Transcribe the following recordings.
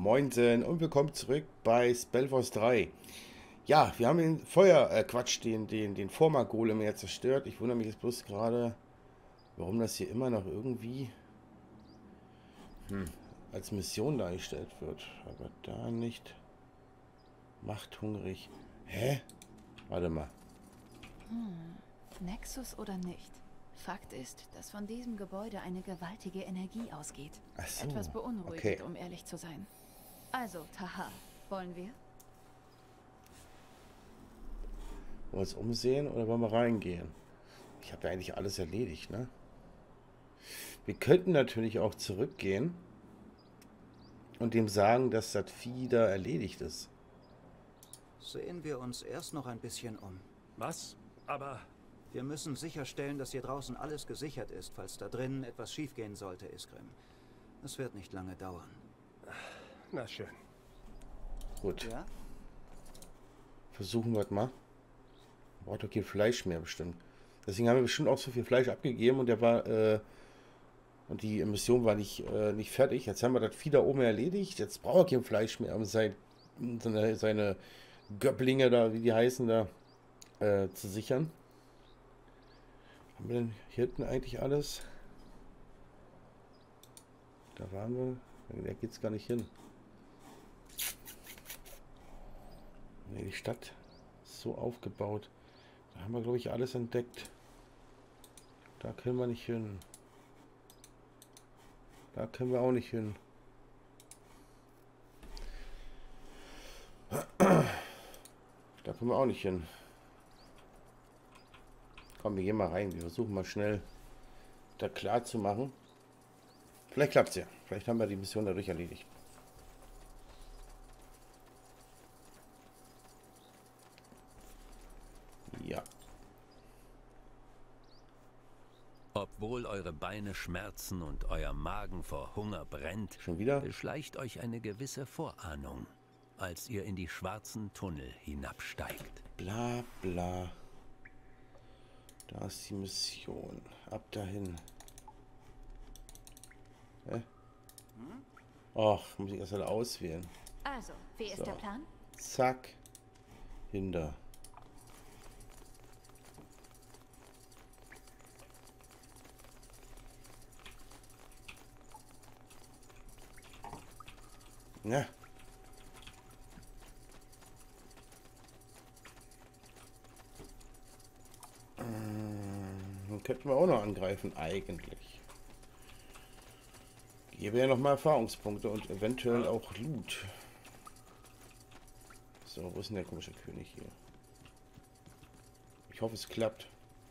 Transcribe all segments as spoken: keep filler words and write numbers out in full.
Moinsen und willkommen zurück bei Spellforce drei. Ja, wir haben den Feuer, äh Quatsch, den, den, den Forma-Golem ja zerstört. Ich wundere mich jetzt bloß gerade, warum das hier immer noch irgendwie hm, als Mission dargestellt wird. Aber da nicht. Macht hungrig. Hä? Warte mal. Hm. Nexus oder nicht? Fakt ist, dass von diesem Gebäude eine gewaltige Energie ausgeht. Ach so, Etwas beunruhigend, okay. um ehrlich zu sein. Also, Taha, wollen wir? Wollen wir uns umsehen oder wollen wir reingehen? Ich habe ja eigentlich alles erledigt, ne? Wir könnten natürlich auch zurückgehen und dem sagen, dass das Vieh da erledigt ist. Sehen wir uns erst noch ein bisschen um. Was? Aber... Wir müssen sicherstellen, dass hier draußen alles gesichert ist, falls da drinnen etwas schiefgehen sollte, Iskrim. Es wird nicht lange dauern. Na schön. Gut. Ja? Versuchen wir es mal. Braucht doch kein Fleisch mehr bestimmt. Deswegen haben wir bestimmt auch so viel Fleisch abgegeben und der war äh, und die Mission war nicht, äh, nicht fertig. Jetzt haben wir das Vieh da oben erledigt. Jetzt braucht er kein Fleisch mehr, um sein, seine, seine Göpplinge da, wie die heißen, da äh, zu sichern. Haben wir denn hier hinten eigentlich alles? Da waren wir. Da geht es gar nicht hin. Nee, die Stadt ist so aufgebaut. Da haben wir, glaube ich, alles entdeckt. Da können wir nicht hin. Da können wir auch nicht hin. Da können wir auch nicht hin. Komm, wir gehen mal rein. Wir versuchen mal schnell da klar zu machen. Vielleicht klappt es ja. Vielleicht haben wir die Mission dadurch erledigt. Ja. Obwohl eure Beine schmerzen und euer Magen vor Hunger brennt, Schon wieder? beschleicht euch eine gewisse Vorahnung, als ihr in die schwarzen Tunnel hinabsteigt. Bla bla. Da ist die Mission. Ab dahin. Hä? Ach, muss ich erst mal auswählen. Also, wie ist So. der Plan? Zack. Hinter. Ja. Dann könnten wir auch noch angreifen, eigentlich. Gebe ja noch mal Erfahrungspunkte und eventuell auch Loot. So, wo ist denn der komische König hier? Ich hoffe, es klappt.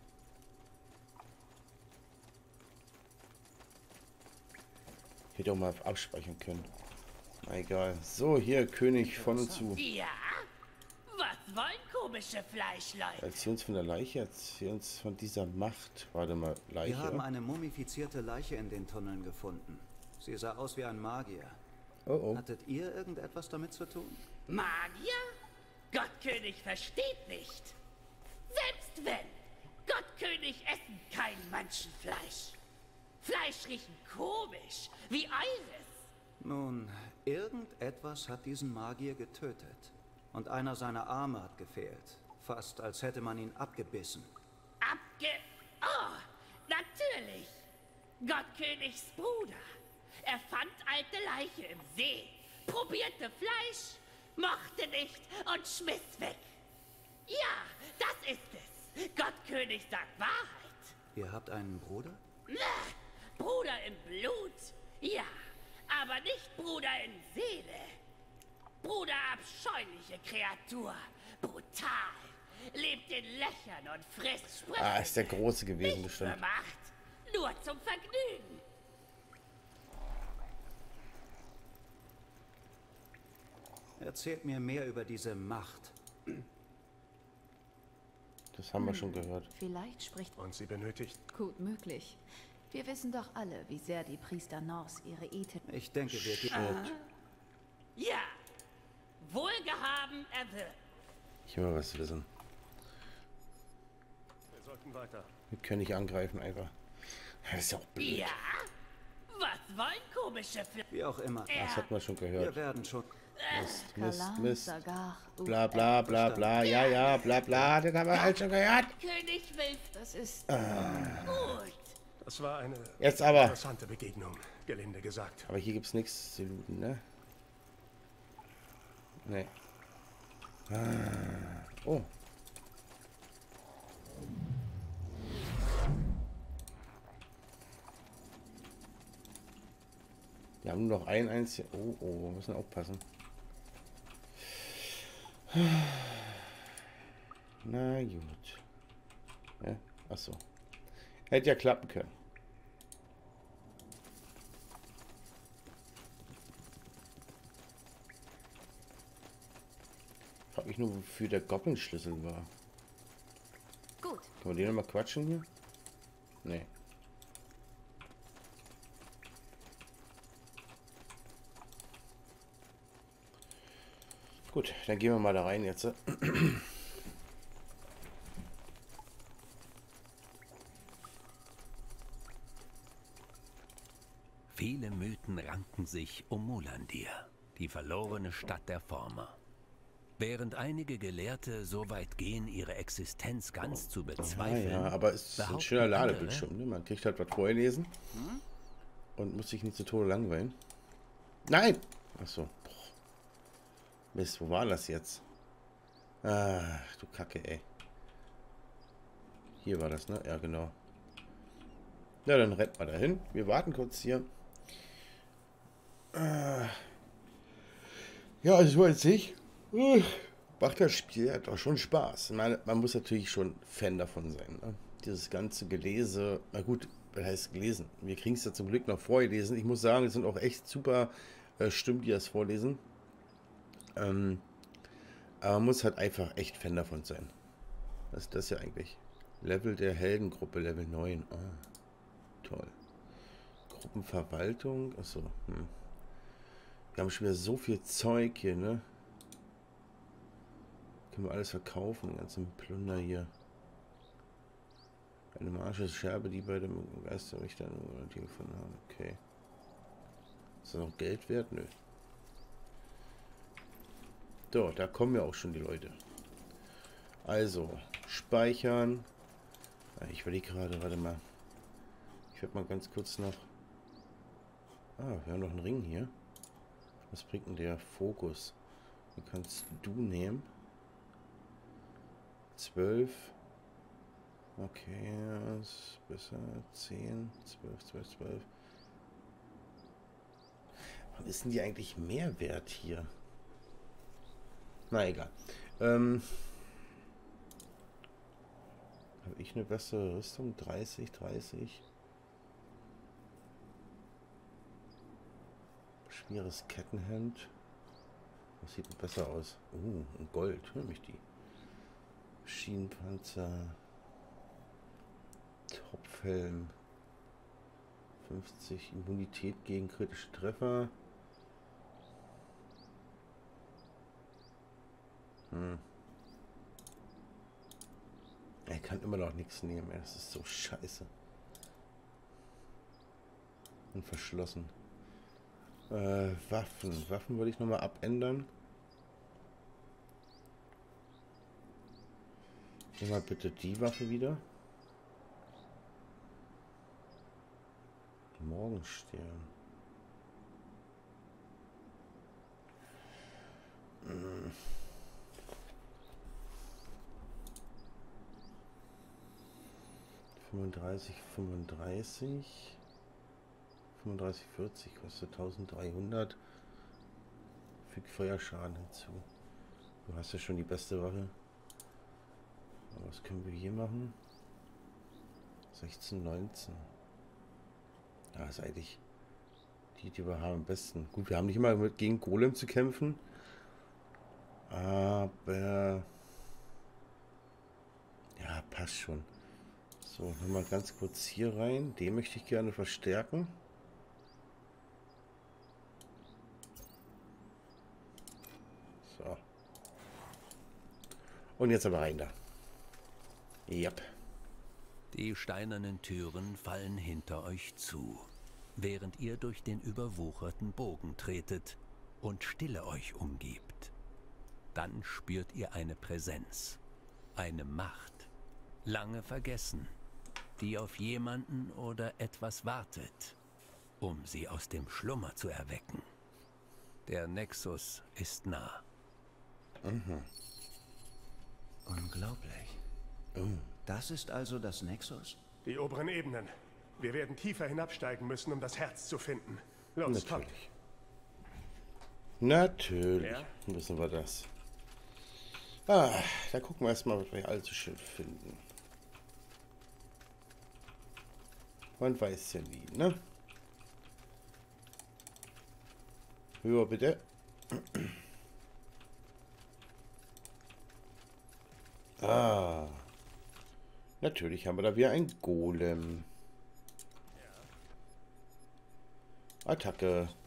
Ich hätte auch mal abspeichern können. Na egal. So, hier, König von und zu. Ja? Was wollen komische Fleischleute? Erzähl uns von der Leiche, erzähl uns von dieser Macht. Warte mal, Leiche. Wir haben eine mumifizierte Leiche in den Tunneln gefunden. Sie sah aus wie ein Magier. Oh oh. Hattet ihr irgendetwas damit zu tun? Magier? Gottkönig versteht nicht. Selbst wenn. Gottkönig essen kein Menschenfleisch. Fleisch riechen komisch, wie Iris. Nun, irgendetwas hat diesen Magier getötet. Und einer seiner Arme hat gefehlt. Fast als hätte man ihn abgebissen. Abge... Oh, natürlich. Gottkönigs Bruder. Er fand alte Leiche im See, probierte Fleisch, mochte nicht und schmiss weg. Ja, das ist es. Gottkönig sagt Wahrheit. Ihr habt einen Bruder? Na, Bruder im Blut, ja, aber nicht Bruder in Seele. Bruder abscheuliche Kreatur, brutal, lebt in Löchern und frisst Sprüche. Ah, ist der Große gewesen, Nicht bestimmt. für Macht, nur zum Vergnügen. Erzählt mir mehr über diese Macht. Das haben wir schon gehört. Vielleicht spricht Und sie benötigt... gut möglich. Wir wissen doch alle, wie sehr die Priester Norse ihre Ethik... Ich denke, wir gehen... Shit. Ja, wohlgehaben erwirkt. Ich will mal was wissen. Wir sollten weiter. Wir können nicht angreifen, einfach. Das ist ja auch blöd. Ja, was wollen komische Fl Wie auch immer. Das hat man schon Wir gehört. werden schon... Mist, Mist, Kalam, Mist. Sagar, Bla bla bla bla. Ja, ja, bla bla. Das haben wir halt schon gehört. König will Das ist gut. Das war eine Jetzt aber. interessante Begegnung, gelinde gesagt. Aber hier gibt's nichts zu looten, ne? Nee. Ah. Oh. Wir haben nur noch ein einziges. Oh, oh, wir müssen aufpassen. Na gut. Ja, achso. Hätte ja klappen können. Frag mich nur, wofür der Goblin-Schlüssel war. gut. Können wir den noch mal quatschen hier? Nee. Gut, dann gehen wir mal da rein jetzt. Viele Mythen ranken sich um Mulandir, die verlorene Stadt der Former. Während einige Gelehrte so weit gehen, ihre Existenz ganz zu Ja, bezweifeln, ja, aber es ist ein behaupten schöner andere, Ladebildschirm. Ne? Man kriegt halt was vorgelesen und muss sich nicht zu Tode langweilen. Nein! Achso. Mist, wo war das jetzt? Ach, du Kacke, ey. Hier war das, ne? Ja, genau. Ja, dann rennt mal dahin. Wir warten kurz hier. Ah. Ja, also jetzt ich. Uh, macht das Spiel hat auch schon Spaß. Man, man muss natürlich schon Fan davon sein. Ne? Dieses ganze Gelese, na gut, was heißt gelesen? Wir kriegen es ja zum Glück noch vorgelesen. Ich muss sagen, es sind auch echt super äh, Stimmen, die das vorlesen. Ähm, aber man muss halt einfach echt Fan davon sein. Was ist das ja eigentlich? Level der Heldengruppe, Level neun. Ah, toll. Gruppenverwaltung. Achso. Hm. Wir haben schon wieder so viel Zeug hier, ne? Können wir alles verkaufen, den ganzen Plunder hier. Eine magische Scherbe, die bei dem Geisterrichter die gefunden haben. Okay. Ist das noch Geld wert? Nö. So, da kommen ja auch schon die Leute. Also, speichern. Ich überlege gerade, warte mal. Ich werde mal ganz kurz noch... Ah, wir haben noch einen Ring hier. Was bringt denn der Fokus? Den kannst du nehmen. zwölf. Okay, das ist besser. zehn, zwölf, zwölf, zwölf. Warum ist denn die eigentlich mehr wert hier? Na egal. Ähm, Habe ich eine bessere Rüstung? dreißig, dreißig. Schweres Kettenhemd. Das sieht besser aus. Uh, ein Gold. Hör mich die. Schienenpanzer. Topfhelm. fünfzig Immunität gegen kritische Treffer. Hm. Er kann immer noch nichts nehmen. Das ist so scheiße. Und verschlossen. Äh, Waffen. Waffen würde ich nochmal abändern. Nimm mal bitte die Waffe wieder. Morgenstern. Hm. fünfunddreißig, fünfunddreißig. fünfunddreißig, vierzig kostet eintausenddreihundert. Fügt Feuerschaden hinzu. Du hast ja schon die beste Waffe. Aber was können wir hier machen? sechzehn, neunzehn. Ja, ist eigentlich die, die wir haben am besten. Gut, wir haben nicht immer mit gegen Golem zu kämpfen. Aber ja, passt schon. So, nochmal ganz kurz hier rein. Den möchte ich gerne verstärken. So. Und jetzt aber rein da. Yep. Die steinernen Türen fallen hinter euch zu. während ihr durch den überwucherten Bogen tretet und Stille euch umgibt. Dann spürt ihr eine Präsenz, eine Macht, lange vergessen, die auf jemanden oder etwas wartet, um sie aus dem Schlummer zu erwecken. Der Nexus ist nah. Mhm. Unglaublich. Oh. Das ist also das Nexus? Die oberen Ebenen. Wir werden tiefer hinabsteigen müssen, um das Herz zu finden. Los, kommt. Natürlich. Natürlich Ja? müssen wir das. Ah, da gucken wir erstmal, was wir allzu schön finden. Man weiß ja nie, ne? Höher bitte. Ah. Natürlich haben wir da wieder ein Golem. Attacke.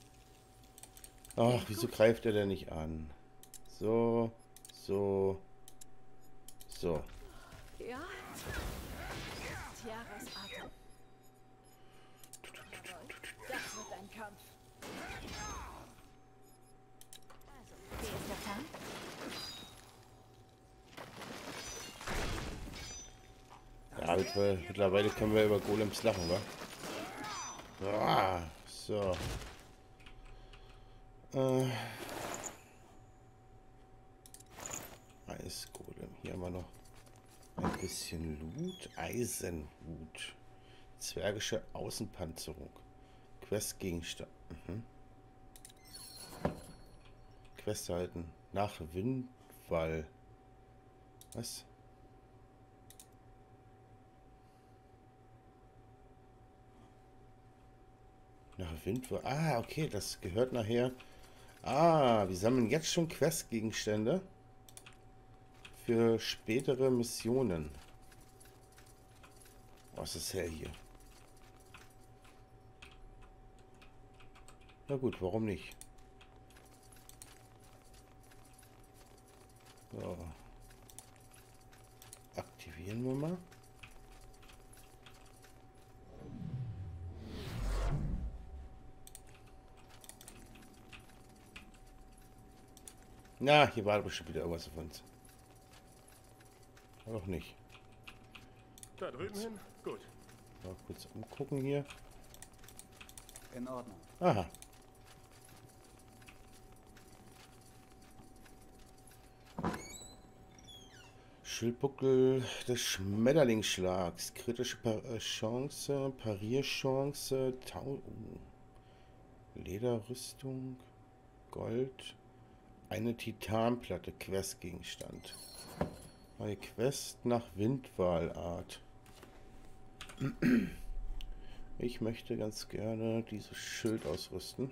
Ach, wieso greift er denn nicht an? So, so, so. Ja? Tiaras Atem. Das wird ein Kampf. Also, wie ist der Plan? Ja, mittlerweile, mittlerweile können wir über Golems lachen, wa? Ah, so. Äh. Eisgolem. Hier haben wir noch ein bisschen Loot. Eisenhut. Zwergische Außenpanzerung. Questgegenstand. Mhm. Quest halten. Nach Windwall. Was? Nach Windwall. Ah, okay, das gehört nachher. Ah, wir sammeln jetzt schon Questgegenstände für spätere Missionen. Oh, ist das hell hier. Na gut, warum nicht? So. Aktivieren wir mal. Na, hier war bestimmt wieder irgendwas auf uns. Aber auch nicht. Da drüben hin? Gut. Mal kurz umgucken hier. In Ordnung. Aha. Schildbuckel des Schmetterlingsschlags. Kritische pa äh, Chance, Parierchance, Tau oh. Lederrüstung, Gold. Eine Titanplatte, Questgegenstand. Neue Quest nach Windwallart. Ich möchte ganz gerne dieses Schild ausrüsten.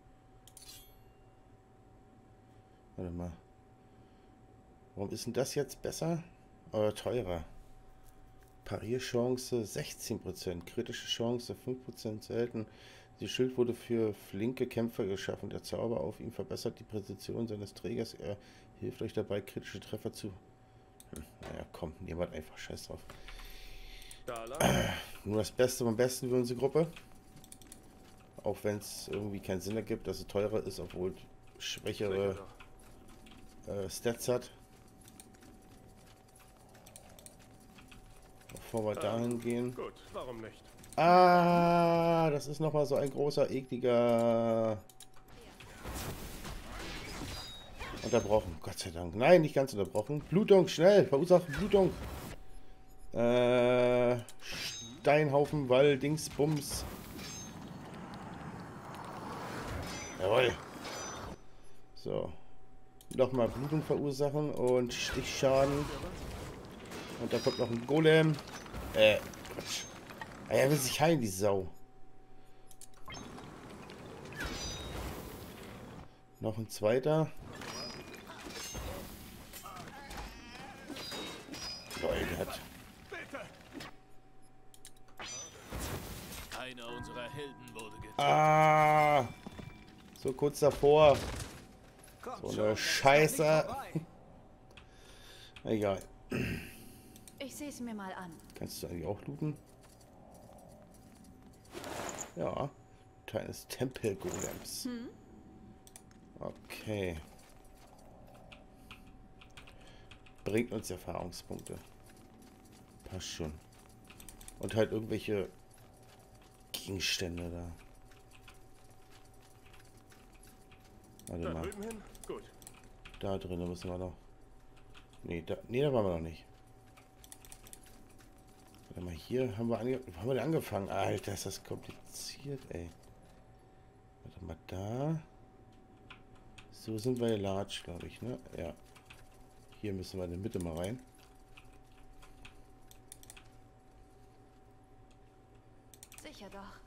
Warte mal. Warum ist denn das jetzt besser? Oder teurer? Parierchance sechzehn Prozent, kritische Chance fünf Prozent selten. Das Schild wurde für flinke Kämpfer geschaffen. Der Zauber auf ihm verbessert die Präzision seines Trägers. Er hilft euch dabei, kritische Treffer zu... Hm, naja, komm, nehmen wir einfach Scheiß drauf. Äh, nur das Beste vom Besten für unsere Gruppe. Auch wenn es irgendwie keinen Sinn ergibt, dass es teurer ist, obwohl es schwächere äh, Stats hat. Bevor wir dahin gehen. Gut, warum nicht? Ah, das ist nochmal so ein großer, ekliger... Unterbrochen, Gott sei Dank. Nein, nicht ganz unterbrochen. Blutung, schnell, verursachen Blutung. Äh, Steinhaufen, Wall, Dingsbums. Jawohl. So. Nochmal Blutung verursachen und Stichschaden. Und da kommt noch ein Golem. Äh, Quatsch. Ah, er will sich heilen, die Sau. Noch ein zweiter. Lol, der hat... Einer unserer Helden wurde getötet. Ah! So kurz davor. Kommt So schon, eine es ist noch Scheiße. nicht vorbei. Egal. Ich sehe es mir mal an. Kannst du eigentlich auch looten? Ja. Teil des Tempelgolems. Hm? Okay. Bringt uns Erfahrungspunkte. Passt schon. Und halt irgendwelche Gegenstände da. Warte Da mal. drüben hin? Gut. Da drinnen müssen wir noch. Nee, da, nee, da waren wir noch nicht. Warte mal, hier haben wir, ange haben wir denn angefangen. Alter, ist das kompliziert, ey. Warte mal, da. So sind wir large, glaube ich, ne? Ja. Hier müssen wir in die Mitte mal rein. Sicher doch.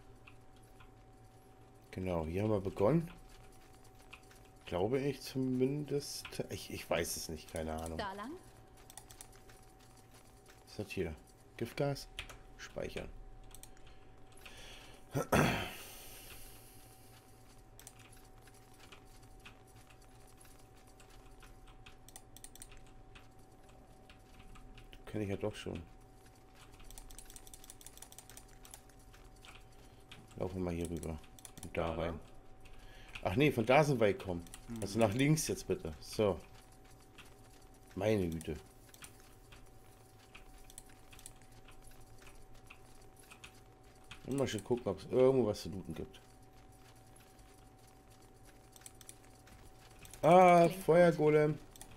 Genau, hier haben wir begonnen. Glaube ich zumindest. Ich, ich weiß es nicht, keine Ahnung. Da lang? Was ist das hier? Giftgas? Speichern. Kenne ich ja doch schon. Laufen wir mal hier rüber. Und da rein. Ach nee, von da sind wir gekommen. Also nach links jetzt bitte. So. Meine Güte. Und mal schon gucken, ob es irgendwo was zu looten gibt. Ah, Feuergolem.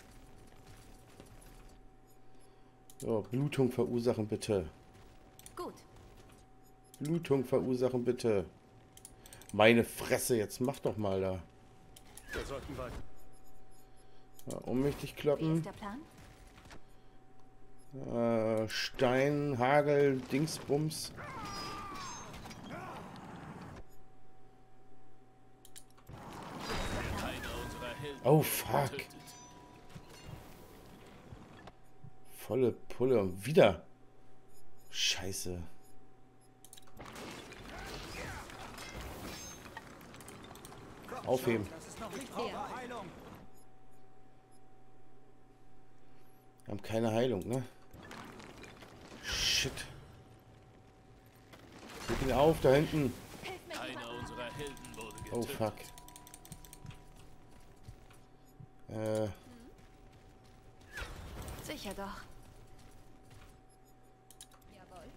So, Blutung verursachen bitte. Gut. Blutung verursachen bitte. Meine Fresse, jetzt mach doch mal da. Wir sollten weiter. Ja, ohnmächtig Wie kloppen. ist der Plan? Äh, Stein, Hagel, Dingsbums. Einer unserer Helden Oh, wurde fuck. getötet. Volle Pulle und wieder. Scheiße. Aufheben. Das ist noch nicht vorbei. Heilung. Wir haben keine Heilung, ne? Shit. Leg ihn auf, da hinten. Einer unserer Helden wurde getötet. Oh, fuck. Äh, Sicher doch. Jawohl.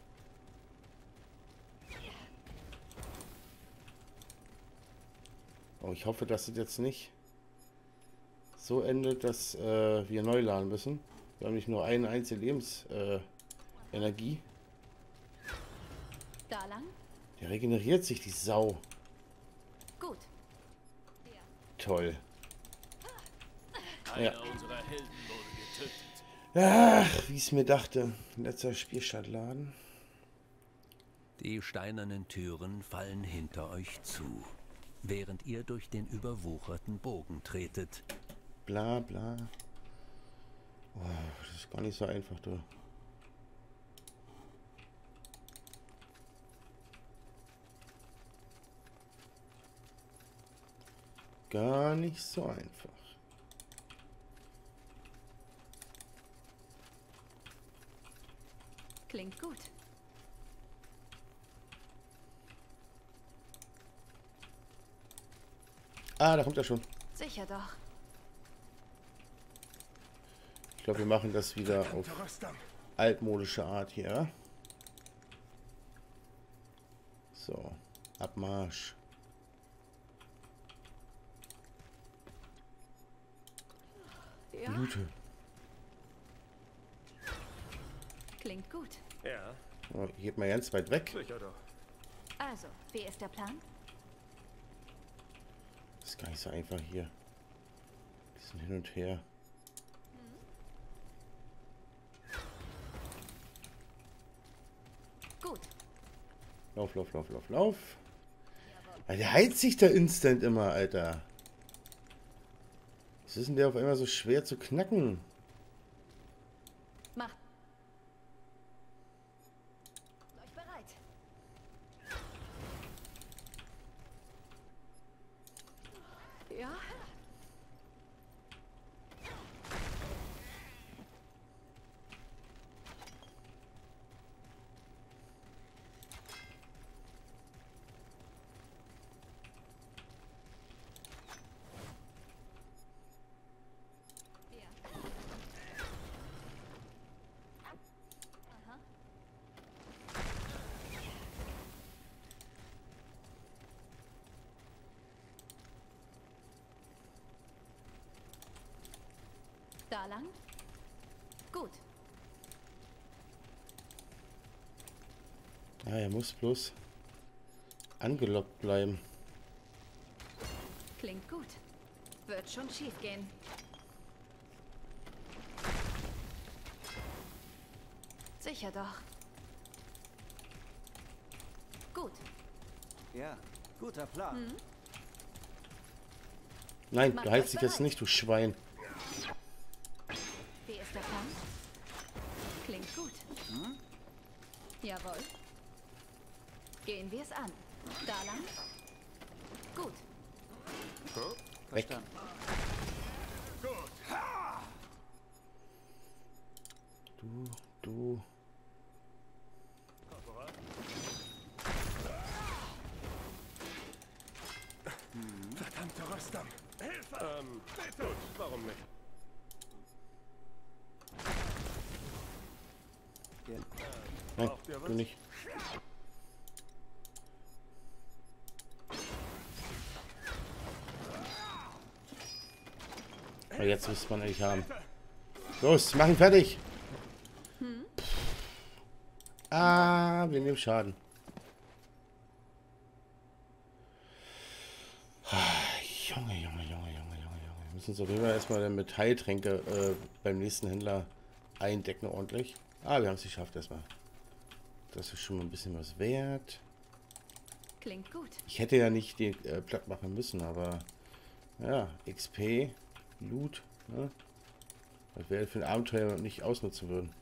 oh, ich hoffe, dass es jetzt nicht so endet, dass äh, wir neu laden müssen. Wir haben nicht nur eine einzige Lebensenergie. Äh, Energie. Da lang? Der regeneriert sich, die Sau. Gut. Toll. Einer Ja. unserer Helden wurde getötet. Ach, wie ich es mir dachte. Letzter Spielstand laden. Die steinernen Türen fallen hinter euch zu, während ihr durch den überwucherten Bogen tretet. Bla bla. Oh, das ist gar nicht so einfach, du. Gar nicht so einfach. Klingt gut. Ah, da kommt er schon. Sicher doch. Ich glaube, wir machen das wieder auf Verdammte Rüstung. altmodische Art hier. So, Abmarsch. Ja, Blüte. klingt gut. Ja, Oh, geht mal ganz weit weg. sicher doch. Also, wie ist der Plan? Das ist gar nicht so einfach hier. Die sind hin und her. Gut. Lauf, lauf, lauf, lauf, lauf. Ja, der heizt sich da instant immer, Alter. Was ist denn der auf einmal so schwer zu knacken? Mach. Euch bereit. Ja. Da lang? Gut. Ja, er muss bloß angelockt bleiben. Klingt gut. Wird schon schief gehen. Sicher doch. Gut. Ja, guter Plan. Hm? Nein, Mach du heizt euch dich jetzt bereit. nicht, du Schwein. Wie ist der Plan? Klingt gut. Hm? Jawohl. Gehen wir es an. Da lang? Gut. Weg. Verstanden. Du, du. Verdammte Rostam. Hilfe! Ähm, gut, warum nicht? Ja. Nein, Braucht ihr was? du nicht. Aber jetzt müsste man eigentlich haben. Los, mach ihn fertig. Ah, wir nehmen Schaden. Ah, Junge, Junge, Junge, Junge, Junge, Junge. Wir müssen uns auf jeden Fall erstmal mit Heiltränke äh, beim nächsten Händler eindecken ordentlich. Ah, wir haben es geschafft erstmal. Das ist schon mal ein bisschen was wert. Klingt gut. Ich hätte ja nicht die äh, platt machen müssen, aber ja, X P, Loot, ne? Das wäre für ein Abenteuer nicht ausnutzen würden.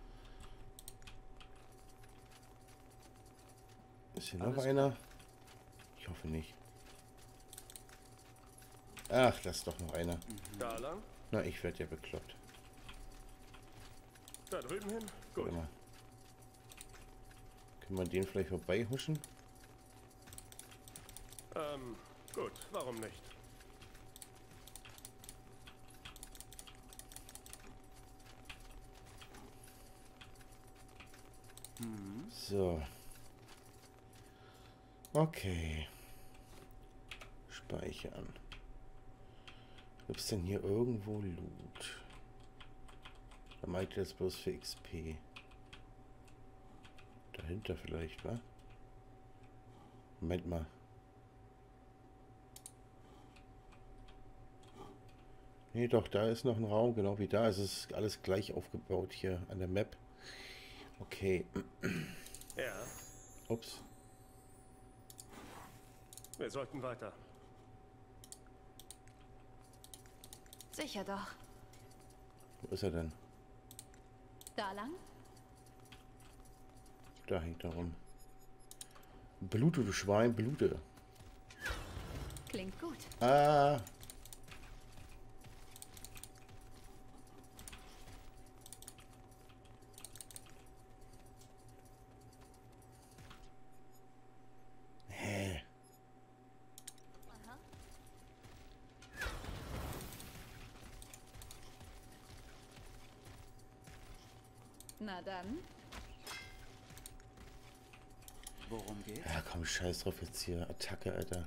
Ist hier noch Alles einer? Ich hoffe nicht. Ach, das ist doch noch einer. Da lang? Na, ich werde ja bekloppt. Da drüben hin? Gut. Warte mal. Können wir den vielleicht vorbeihuschen? Ähm, gut, warum nicht? So. Okay. Speichern. Gibt es denn hier irgendwo Loot? Da meint ihr jetzt bloß für X P. Dahinter vielleicht, wa? Moment mal. Nee, doch, da ist noch ein Raum, genau wie da. Es ist alles gleich aufgebaut hier an der Map. Okay. Ja, Ups. wir sollten weiter. Sicher doch. Wo ist er denn? Da lang? Da hängt er rum. Blute, du Schwein, blute. Klingt gut. Ah. Hä? Na dann. Worum geht's? Ja, komm, scheiß drauf jetzt hier. Attacke, Alter.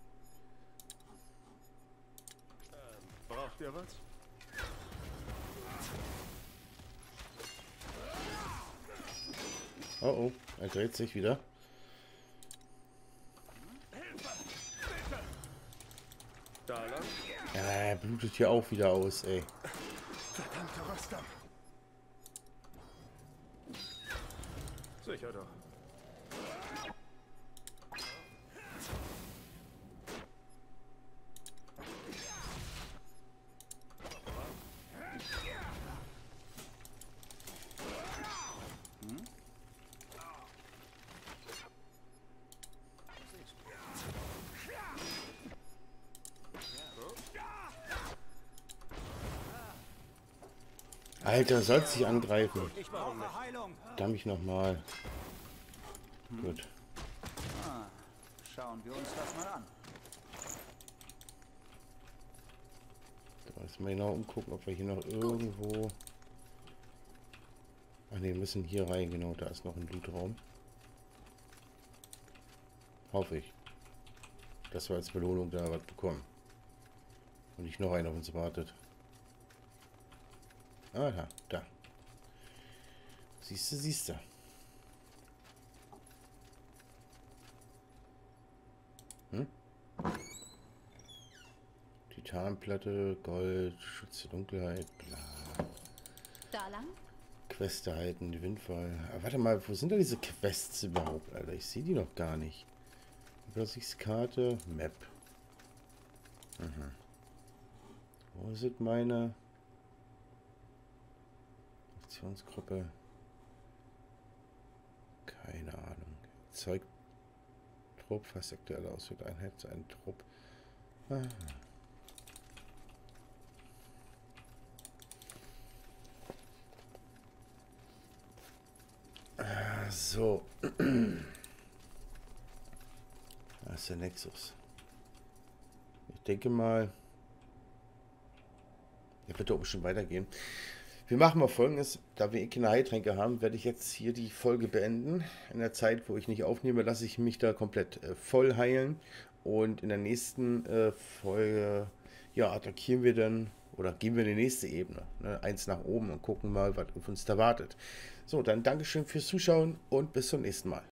Braucht ihr was? Oh oh, er dreht sich wieder. Da lang? Ja, er blutet hier auch wieder aus, ey. Verdammte Rostam. Sicher doch. Alter, sollst dich angreifen. Ich brauche Heilung. Damm ich nochmal. Gut. Ah, schauen wir uns das mal an. Da müssen wir genau umgucken, ob wir hier noch irgendwo... Ach ne, wir müssen hier rein, genau, da ist noch ein Lootraum. Hoffe ich. Dass wir als Belohnung da was bekommen. Und nicht noch einer auf uns wartet. Ah, da, da. Siehst du, siehst du. Hm? Titanplatte, Gold, Schutz der Dunkelheit, bla. Da lang? Quest erhalten, die Windfall. Aber warte mal, wo sind da diese Quests überhaupt, Alter? Ich sehe die noch gar nicht. Übersichtskarte, Map. Mhm. Wo sind meine Aktionsgruppe? Keine Ahnung. Zeug Trupp, fast aktuell auswählt Einheit zu einem Trupp. Ah. Ah, so. Das ist der Nexus. Ich denke mal, er wird da oben schon weitergehen. Wir machen mal Folgendes, da wir eh keine Heiltränke haben, werde ich jetzt hier die Folge beenden. In der Zeit, wo ich nicht aufnehme, lasse ich mich da komplett äh, voll heilen. Und in der nächsten äh, Folge, ja, attackieren wir dann, oder gehen wir in die nächste Ebene. Ne? Eins nach oben und gucken mal, was auf uns da wartet. So, dann Dankeschön fürs Zuschauen und bis zum nächsten Mal.